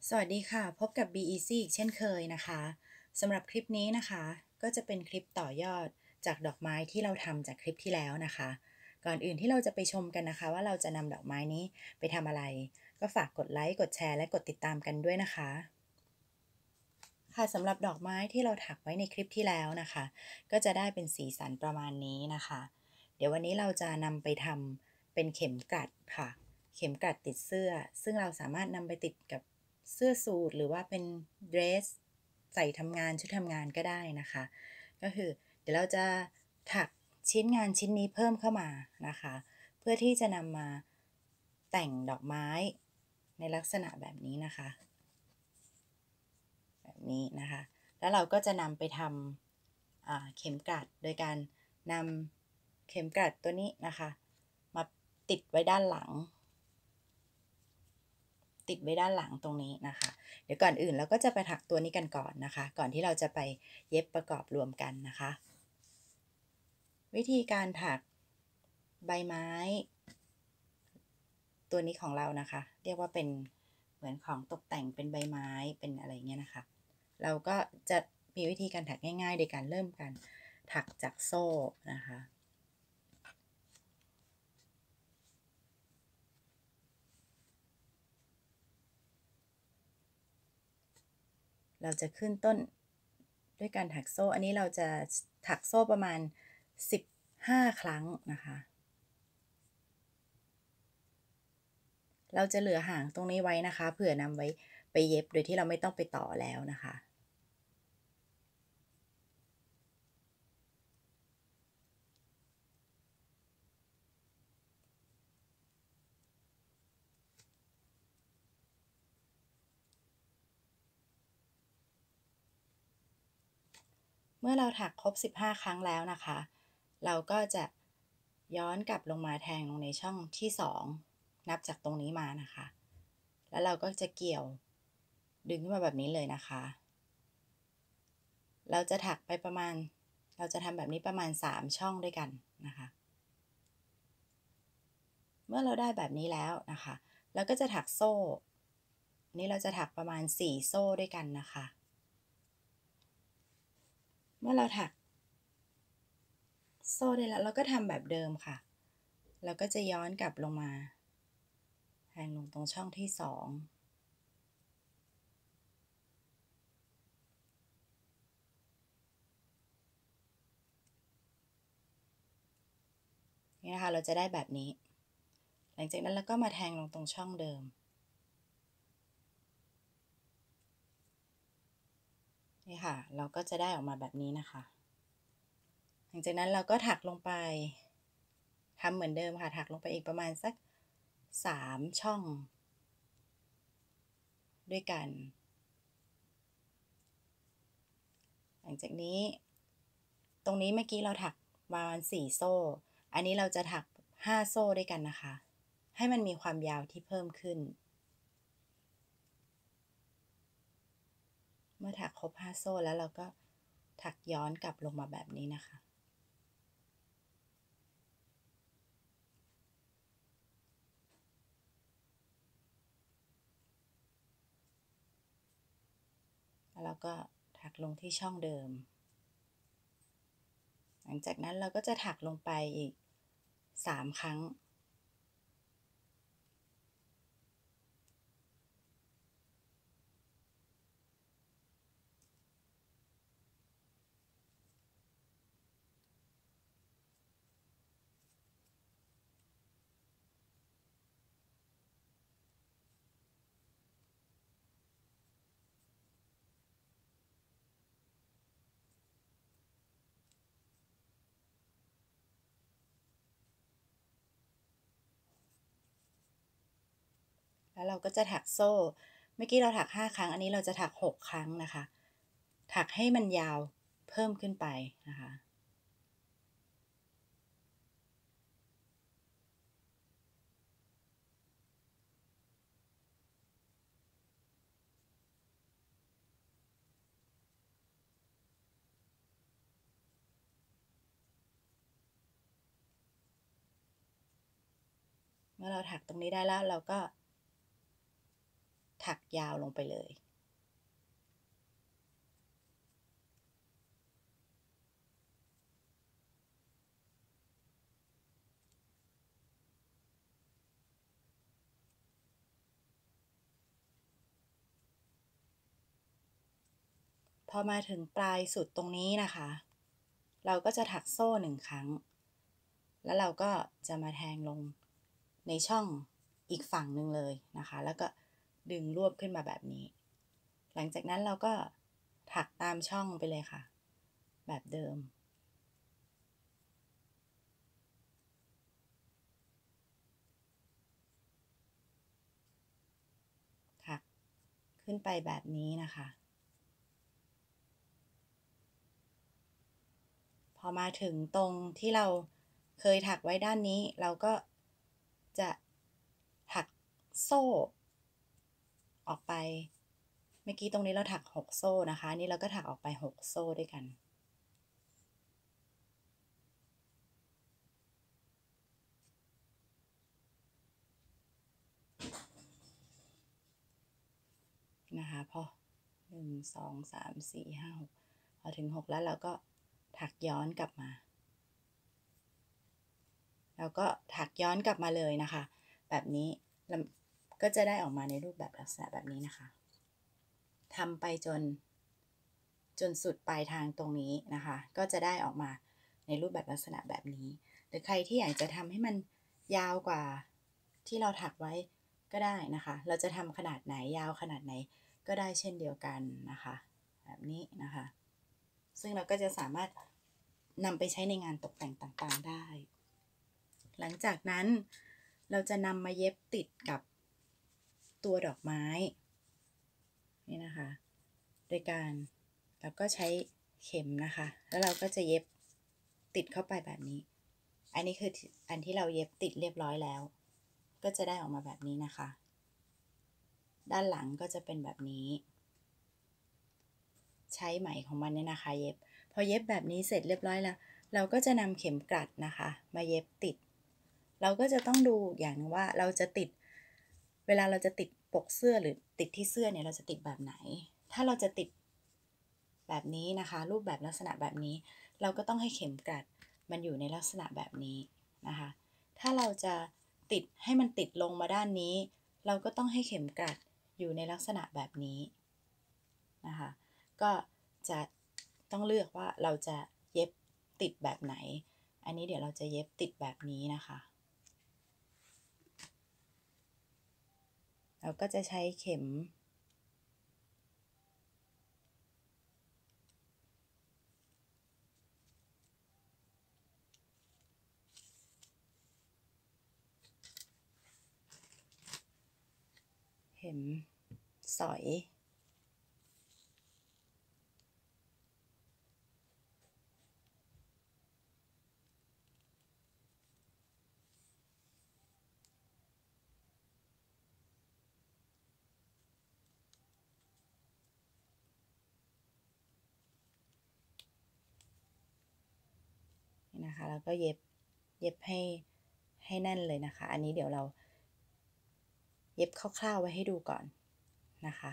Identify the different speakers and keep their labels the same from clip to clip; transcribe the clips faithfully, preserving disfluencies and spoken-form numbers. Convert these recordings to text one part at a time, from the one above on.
Speaker 1: สวัสดีค่ะพบกับ บี อี ซี อีกเช่นเคยนะคะสำหรับคลิปนี้นะคะก็จะเป็นคลิปต่อยอดจากดอกไม้ที่เราทำจากคลิปที่แล้วนะคะก่อนอื่นที่เราจะไปชมกันนะคะว่าเราจะนำดอกไม้นี้ไปทำอะไรก็ฝากกดไลค์กดแชร์และกดติดตามกันด้วยนะคะค่ะสำหรับดอกไม้ที่เราถักไว้ในคลิปที่แล้วนะคะก็จะได้เป็นสีสันประมาณนี้นะคะเดี๋ยววันนี้เราจะนำไปทำเป็นเข็มกลัดค่ะเข็มกลัดติดเสื้อซึ่งเราสามารถนำไปติดกับเสื้อสูทหรือว่าเป็นเดรสใส่ทำงานชุดทำงานก็ได้นะคะก็คือเดี๋ยวเราจะถักชิ้นงานชิ้นนี้เพิ่มเข้ามานะคะเพื่อที่จะนำมาแต่งดอกไม้ในลักษณะแบบนี้นะคะแบบนี้นะคะแล้วเราก็จะนำไปทำเข็มกลัดโดยการนำเข็มกลัดตัวนี้นะคะมาติดไว้ด้านหลังติดไว้ด้านหลังตรงนี้นะคะเดี๋ยวก่อนอื่นเราก็จะไปถักตัวนี้กันก่อนนะคะก่อนที่เราจะไปเย็บประกอบรวมกันนะคะวิธีการถักใบไม้ตัวนี้ของเรานะคะเรียกว่าเป็นเหมือนของตกแต่งเป็นใบไม้เป็นอะไรเงี้ยนะคะเราก็จะมีวิธีการถักง่ายๆโดยการเริ่มกันถักจากโซ่นะคะเราจะขึ้นต้นด้วยการถักโซ่อันนี้เราจะถักโซ่ประมาณสิบห้าครั้งนะคะเราจะเหลือหางตรงนี้ไว้นะคะเผื่อนำไว้ไปเย็บโดยที่เราไม่ต้องไปต่อแล้วนะคะเมื่อเราถักครบสิบห้าครั้งแล้วนะคะเราก็จะย้อนกลับลงมาแทงลงในช่องที่สองนับจากตรงนี้มานะคะแล้วเราก็จะเกี่ยวดึงขึ้นมาแบบนี้เลยนะคะเราจะถักไปประมาณเราจะทำแบบนี้ประมาณสามช่องด้วยกันนะคะเมื่อเราได้แบบนี้แล้วนะคะเราก็จะถักโซ่นี่เราจะถักประมาณสี่โซ่ด้วยกันนะคะเมื่อเราถักโซ่ได้แล้วเราก็ทำแบบเดิมค่ะเราก็จะย้อนกลับลงมาแทงลงตรงช่องที่สองนี่นะคะเราจะได้แบบนี้หลังจากนั้นเราก็มาแทงลงตรงช่องเดิมนี่ค่ะเราก็จะได้ออกมาแบบนี้นะคะหลังจากนั้นเราก็ถักลงไปทำเหมือนเดิมค่ะถักลงไปอีกประมาณสักสามช่องด้วยกันหลังจากนี้ตรงนี้เมื่อกี้เราถักประมาณสี่โซ่อันนี้เราจะถักห้าโซ่ด้วยกันนะคะให้มันมีความยาวที่เพิ่มขึ้นเมื่อถักครบห้าโซ่แล้วเราก็ถักย้อนกลับลงมาแบบนี้นะคะแล้วเราก็ถักลงที่ช่องเดิมหลังจากนั้นเราก็จะถักลงไปอีกสามครั้งแล้วเราก็จะถักโซ่เมื่อกี้เราถักห้าครั้งอันนี้เราจะถักหกครั้งนะคะถักให้มันยาวเพิ่มขึ้นไปนะคะเมื่อเราถักตรงนี้ได้แล้วเราก็ถัถักยาวลงไปเลยพอมาถึงปลายสุดตรงนี้นะคะเราก็จะถักโซ่หนึ่งครั้งแล้วเราก็จะมาแทงลงในช่องอีกฝั่งหนึ่งเลยนะคะแล้วก็ดึงรวบขึ้นมาแบบนี้หลังจากนั้นเราก็ถักตามช่องไปเลยค่ะแบบเดิมถักขึ้นไปแบบนี้นะคะพอมาถึงตรงที่เราเคยถักไว้ด้านนี้เราก็จะถักโซ่ออกไปเมื่อกี้ตรงนี้เราถักหกโซ่นะคะนี่เราก็ถักออกไปหกโซ่ด้วยกันนะคะพอหนึ่งสองสามสี่ห้าหกพอถึงหกแล้วเราก็ถักย้อนกลับมาแล้วก็ถักย้อนกลับมาเลยนะคะแบบนี้ก็จะได้ออกมาในรูปแบบลักษณะแบบนี้นะคะทำไปจนจนสุดปลายทางตรงนี้นะคะก็จะได้ออกมาในรูปแบบลักษณะแบบนี้หรือใครที่อยากจะทำให้มันยาวกว่าที่เราถักไว้ก็ได้นะคะเราจะทำขนาดไหนยาวขนาดไหนก็ได้เช่นเดียวกันนะคะแบบนี้นะคะซึ่งเราก็จะสามารถนำไปใช้ในงานตกแต่งต่างๆได้หลังจากนั้นเราจะนำมาเย็บติดกับตัวดอกไม้นี่นะคะโดยการเราก็ใช้เข็มนะคะแล้วเราก็จะเย็บติดเข้าไปแบบนี้อันนี้คืออันที่เราเย็บติดเรียบร้อยแล้วก็จะได้ออกมาแบบนี้นะคะด้านหลังก็จะเป็นแบบนี้ใช้ไหมของมันเนี่ยนะคะเย็บพอเย็บแบบนี้เสร็จเรียบร้อยแล้วเราก็จะนำเข็มกลัดนะคะมาเย็บติดเราก็จะต้องดูอย่างนึงว่าเราจะติดเวลาเราจะติดปกเสื้อหรือติดที่เสื้อเนี่ยเราจะติดแบบไหนถ้าเราจะติดแบบนี้นะคะรูปแบบลักษณะแบบนี้เราก็ต้องให้เข็มกลัดมันอยู่ในลักษณะแบบนี้นะคะถ้าเราจะติดให้มันติดลงมาด้านนี้เราก็ต้องให้เข็มกลัดอยู่ในลักษณะแบบนี้นะคะก็จะต้องเลือกว่าเราจะเย็บติดแบบไหนอันนี้เดี๋ยวเราจะเย็บติดแบบนี้นะคะเราก็จะใช้เข็มเข็มสอยนะคะแล้วก็เย็บเย็บให้ให้แน่นเลยนะคะอันนี้เดี๋ยวเราเย็บคร่าวๆไว้ให้ดูก่อนนะคะ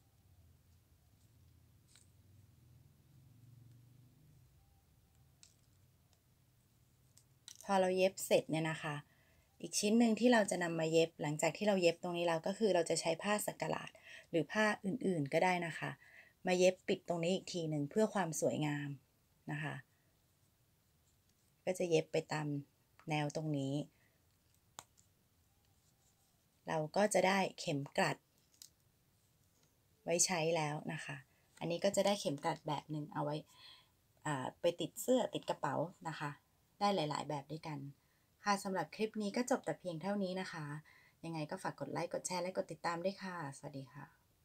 Speaker 1: พอเราเย็บเสร็จเนี่ยนะคะอีกชิ้นหนึ่งที่เราจะนำมาเย็บหลังจากที่เราเย็บตรงนี้แล้วก็คือเราจะใช้ผ้าสักหลาดหรือผ้าอื่นๆก็ได้นะคะมาเย็บปิดตรงนี้อีกทีหนึ่งเพื่อความสวยงามนะคะก็จะเย็บไปตามแนวตรงนี้เราก็จะได้เข็มกลัดไว้ใช้แล้วนะคะอันนี้ก็จะได้เข็มกลัดแบบหนึ่งเอาไว้ไปติดเสื้อติดกระเป๋านะคะได้หลายๆแบบด้วยกันค่ะสำหรับคลิปนี้ก็จบแต่เพียงเท่านี้นะคะยังไงก็ฝากกดไลค์กดแชร์และกดติดตามด้วยค่ะสวัสดีค่ะ